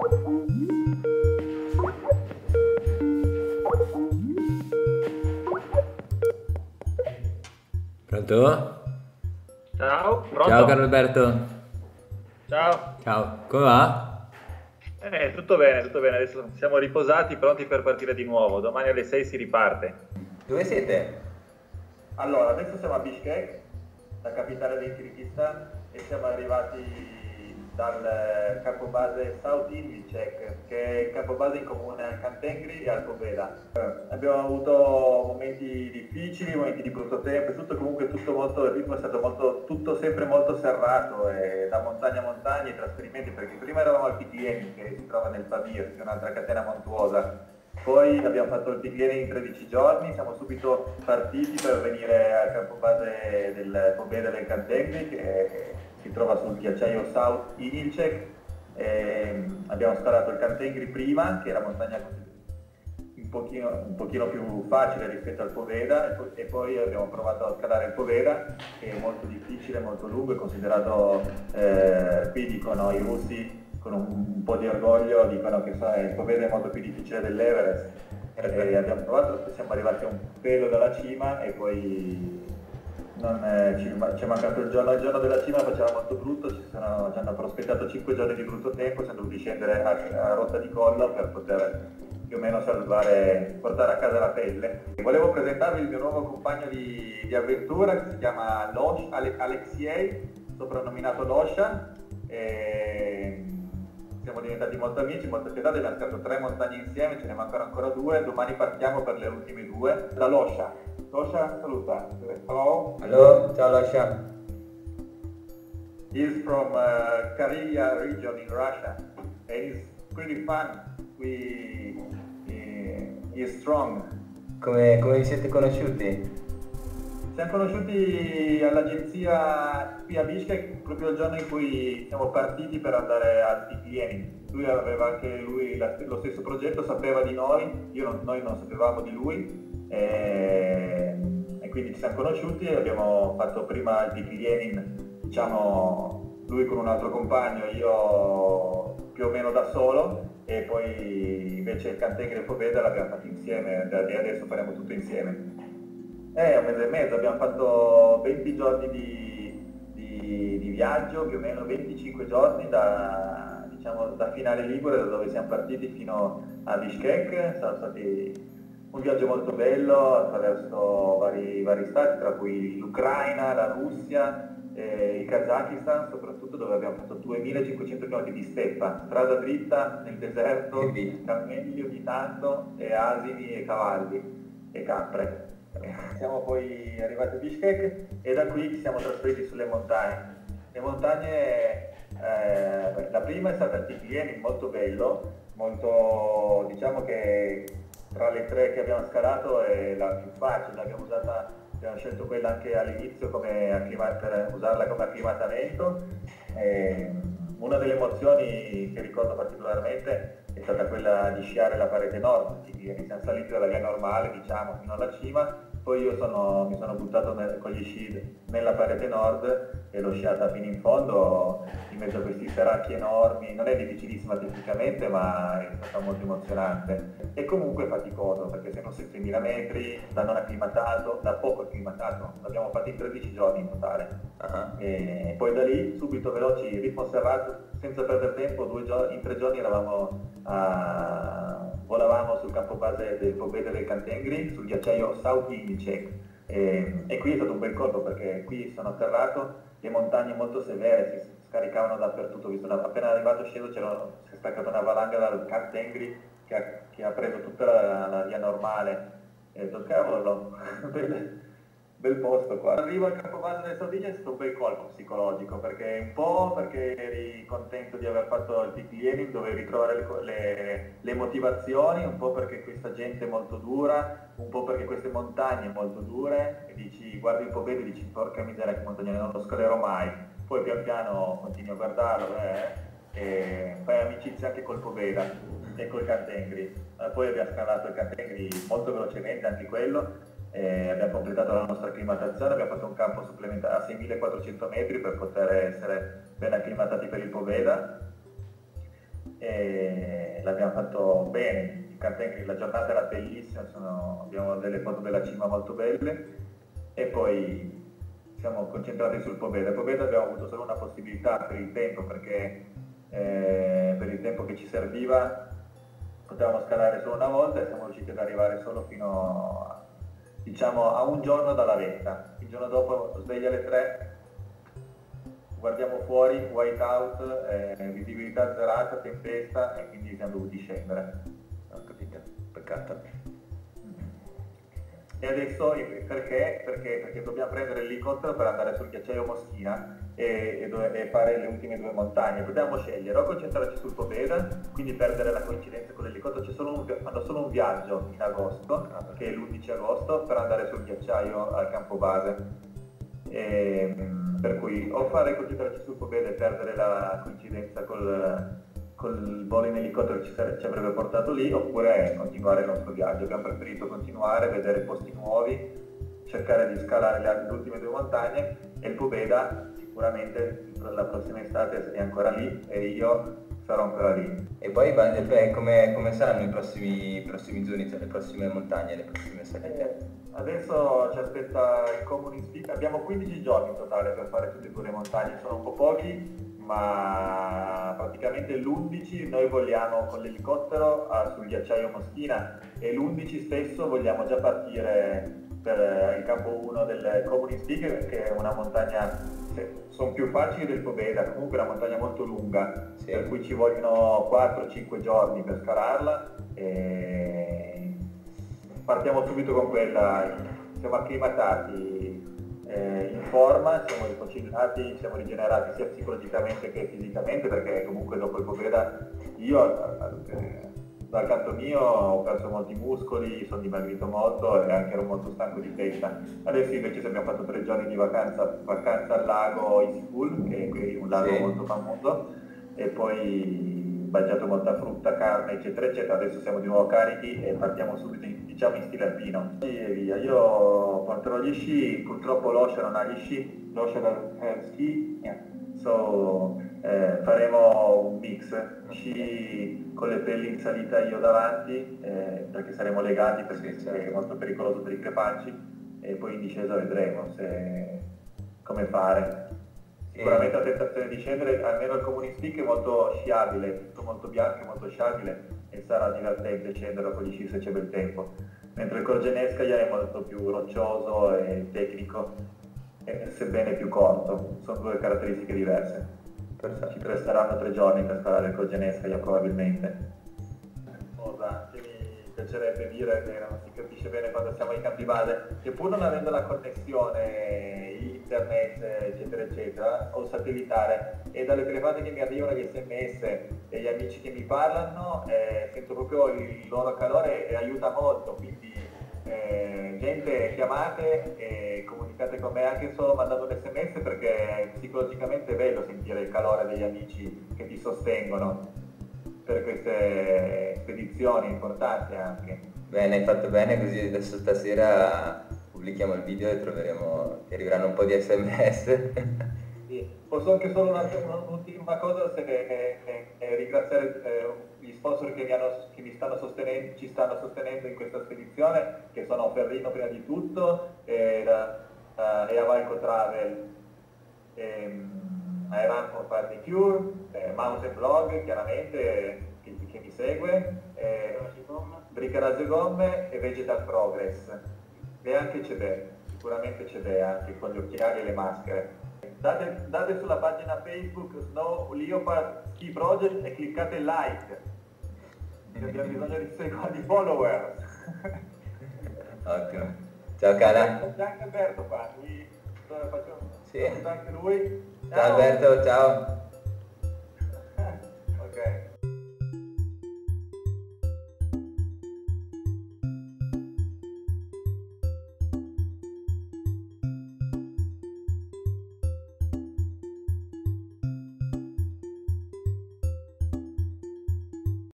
Pronto? Ciao, Ciao Carlo pronto? Alberto. Ciao. Ciao, come va? Tutto bene, tutto bene. Adesso siamo riposati, pronti per partire di nuovo. Domani alle 6 si riparte. Dove siete? Allora, adesso siamo a Bishkek, la capitale del Kirghizistan, e siamo arrivati dal capobase South Illicek, che è il capobase in comune al Kantengri e al Pobeda. Abbiamo avuto momenti difficili, momenti di brutto tempo, e tutto comunque tutto molto, il ritmo è stato molto, tutto sempre molto serrato, e da montagna a montagna i trasferimenti, perché prima eravamo al Piquieni, che si trova nel Pamir, che è un'altra catena montuosa. Poi abbiamo fatto il Piquieni in 13 giorni, siamo subito partiti per venire al campo base del Pobeda del Cantengri, che si trova sul ghiacciaio South Ilcek. Abbiamo scalato il Cantengri prima, che è la montagna un pochino più facile rispetto al Poveda, e poi abbiamo provato a scalare il Poveda, che è molto difficile, molto lungo, è considerato, qui dicono i russi con un po' di orgoglio, dicono che il Poveda è molto più difficile dell'Everest. E abbiamo provato, siamo arrivati a un pelo dalla cima e poi ci è mancato il giorno della cima faceva molto brutto, ci hanno prospettato 5 giorni di brutto tempo, siamo dovuti scendere a rotta di collo per poter più o meno portare a casa la pelle. Volevo presentarvi il mio nuovo compagno di avventura, che si chiama Alexei, soprannominato Losha. Siamo diventati molto amici, molto fidati, abbiamo scalato 3 montagne insieme, ce ne mancano ancora 2, domani partiamo per le ultime 2. Da Losha. Losha, saluta. Hello. Hello, ciao Lascia. He's from Karelia region in Russia, and it's pretty fun. He's strong. Come vi siete conosciuti? Siamo conosciuti all'agenzia qui a Bishkek proprio il giorno in cui siamo partiti per andare al Piquieni. Lui aveva anche lo stesso progetto, sapeva di noi, noi non sapevamo di lui, e quindi ci siamo conosciuti e abbiamo fatto prima il Piquieni, diciamo, lui con un altro compagno, io più o meno da solo, e poi invece il Cantengri e il Poveda l'abbiamo fatto insieme, e adesso faremo tutto insieme. Un mese e mezzo, abbiamo fatto 20 giorni di viaggio, più o meno 25 giorni diciamo, da Finale Ligure, da dove siamo partiti, fino a Bishkek. Sono stati un viaggio molto bello attraverso vari stati, tra cui l'Ucraina, la Russia, il Kazakistan, soprattutto, dove abbiamo fatto 2500 km di steppa, strada dritta nel deserto, cammelli ogni tanto, e asini e cavalli e capre. Siamo poi arrivati a Bishkek e da qui ci siamo trasferiti sulle montagne. Le montagne, la prima è stata il Piquieni, molto bello, molto, diciamo che tra le 3 che abbiamo scalato è la più facile, abbiamo scelto quella anche all'inizio per usarla come acclimatamento. Una delle emozioni che ricordo particolarmente è stata quella di sciare la parete nord, quindi siamo saliti dalla via normale, diciamo, fino alla cima, poi io mi sono buttato con gli sci nella parete nord e l'ho sciata fino in fondo, in mezzo a questi serracchi enormi. Non è difficilissima tecnicamente, ma è stata molto emozionante e comunque faticoso, perché sono 7.000 metri, da non acclimatato, da poco acclimatato. L'abbiamo fatto in 13 giorni in totale. E poi da lì subito veloci, ritmo serrato, senza perdere tempo. In 3 giorni volavamo sul campo base del Pobeda del Cantengri, sul ghiacciaio South Ilcek, e qui è stato un bel colpo, perché qui sono atterrato, le montagne molto severe si scaricavano dappertutto, visto appena arrivato sceso si è staccata una valanga dal Cantengri che ha preso tutta la via normale, e ho detto cavolo, bel posto qua. Arrivo al capobase delle Sardegna, è stato un bel colpo psicologico, perché un po' perché eri contento di aver fatto il Piquieni, dovevi ritrovare le motivazioni, un po' perché questa gente è molto dura, un po' perché queste montagne molto dure, e guardi il Poveda e dici porca miseria che montagna, non lo scalerò mai. Poi pian piano continui a guardarlo, e fai amicizia anche col Poveda e col Cantengri. Poi abbiamo scalato il Cantengri molto velocemente, anche quello. Abbiamo completato la nostra acclimatazione, abbiamo fatto un campo supplementare a 6.400 metri per poter essere ben acclimatati per il Poveda. e l'abbiamo fatto bene. La giornata era bellissima, abbiamo delle foto della cima molto belle e poi siamo concentrati sul Pobeda. Il Pobeda abbiamo avuto solo una possibilità per il tempo, perché per il tempo che ci serviva potevamo scalare solo una volta e siamo riusciti ad arrivare solo fino a, diciamo, a un giorno dalla vetta. Il giorno dopo sveglia alle 3, guardiamo fuori, white out, visibilità zerata, tempesta, e quindi siamo dovuti scendere. Ho capito, peccato. E adesso perché dobbiamo prendere l'elicottero per andare sul ghiacciaio Moschina e fare le ultime due montagne. Potevamo scegliere o concentrarci sul Pobeda, quindi perdere la coincidenza con l'elicottero. Fanno solo un viaggio in agosto, che è l'11 agosto, per andare sul ghiacciaio al campo base. Per cui o concentrarci sul Pobeda e perdere la coincidenza col volo in elicottero che ci avrebbe portato lì, oppure continuare il nostro viaggio. Abbiamo preferito continuare, vedere posti nuovi, cercare di scalare le ultime due montagne, e il Pobeda sicuramente la prossima estate è ancora lì e io sarò ancora lì. E poi come saranno i prossimi giorni, cioè le prossime montagne, le prossime salite? Adesso ci aspetta il Communist Peak. Abbiamo 15 giorni in totale per fare tutte e due le montagne, sono un po' pochi, ma praticamente l'11 noi vogliamo con l'elicottero sul ghiacciaio Moschina, e l'11 stesso vogliamo già partire per il campo 1 del Communist Peak, che è una montagna, sono più facili del Pobeda, comunque è una montagna molto lunga, Sì. Per cui ci vogliono 4-5 giorni per scalarla, e partiamo subito con quella. Siamo acclimatati, in forma, siamo riconcentrati, siamo rigenerati sia psicologicamente che fisicamente, perché comunque dopo il Pobeda io dal canto mio ho perso molti muscoli, sono dimagrito molto e anche ero molto stanco di testa. Adesso invece abbiamo fatto 3 giorni di vacanza al lago Easypool, che è un lago Sì. molto famoso, e poi mangiato molta frutta, carne, eccetera eccetera. Adesso siamo di nuovo carichi e partiamo subito in stile alpino. E via, io porterò gli sci, purtroppo l'Oscia non ha gli sci, l'Oscia ha ski, faremo un mix, sci con le pelli in salita io davanti, perché saremo legati, perché è molto pericoloso per i crepacci, e poi in discesa vedremo come fare. Sicuramente la tentazione di scendere, almeno il Communist Peak è molto sciabile, tutto molto bianco e molto sciabile, e sarà divertente scendere con gli sci se c'è bel tempo. Mentre il Korženeskaja è molto più roccioso e tecnico, sebbene più corto. Sono due caratteristiche diverse. Ci presteranno 3 giorni per scalare il Korženeskaja probabilmente. Cosa che mi piacerebbe dire, che non si capisce bene quando siamo ai campi base, che pur non avendo la connessione internet eccetera eccetera o satellitare, e dalle telefonate che mi arrivano, gli sms e gli amici che mi parlano, sento proprio il loro calore e aiuta molto. Quindi gente, chiamate e comunicate con me anche solo mandando un sms, perché psicologicamente è bello sentire il calore degli amici che ti sostengono per queste spedizioni importanti anche. Bene, hai fatto bene, così adesso stasera pubblichiamo il video e ti arriveranno un po' di sms. Sì. Posso anche solo un'ultima cosa, ringraziare gli sponsor che ci stanno sostenendo in questa spedizione, che sono Ferrino prima di tutto, e Avalco Travel, Iran for Party Cure, Mountain Blog chiaramente, che mi segue, Bricarage Gomme e Vegetal Progress, e anche Cebè, sicuramente Cebè anche con gli occhiali e le maschere. Date sulla pagina Facebook Snow Leopard Ski Project e cliccate like, che abbiamo bisogno di follower. Ottimo. Ciao Cala. C'è anche Alberto qua, faccio Sì. anche lui. Ciao Alberto, ciao. Ok.